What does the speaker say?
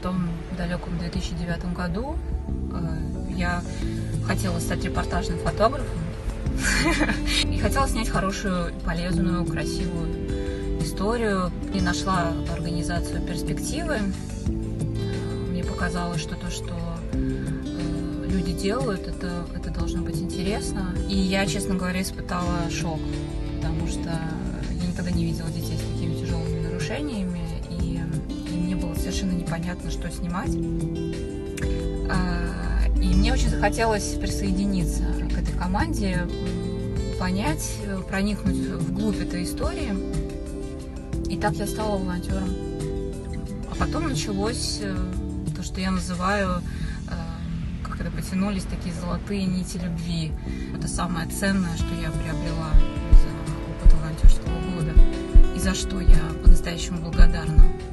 том далеком 2009 году я хотела стать репортажным фотографом и хотела снять хорошую, полезную, красивую историю. И нашла организацию «Перспективы». Мне показалось, что то, что люди делают, это должно быть интересно. И я, честно говоря, испытала шок, потому что я никогда не видела детей с такими тяжелыми нарушениями, и мне было совершенно непонятно, что снимать. И мне очень захотелось присоединиться к этой команде, понять, проникнуть вглубь этой истории. И так я стала волонтером. А потом началось то, что я называю, как это, потянулись такие золотые нити любви. Это самое ценное, что я приобрела за опыт волонтерского года, и за что я по-настоящему благодарна.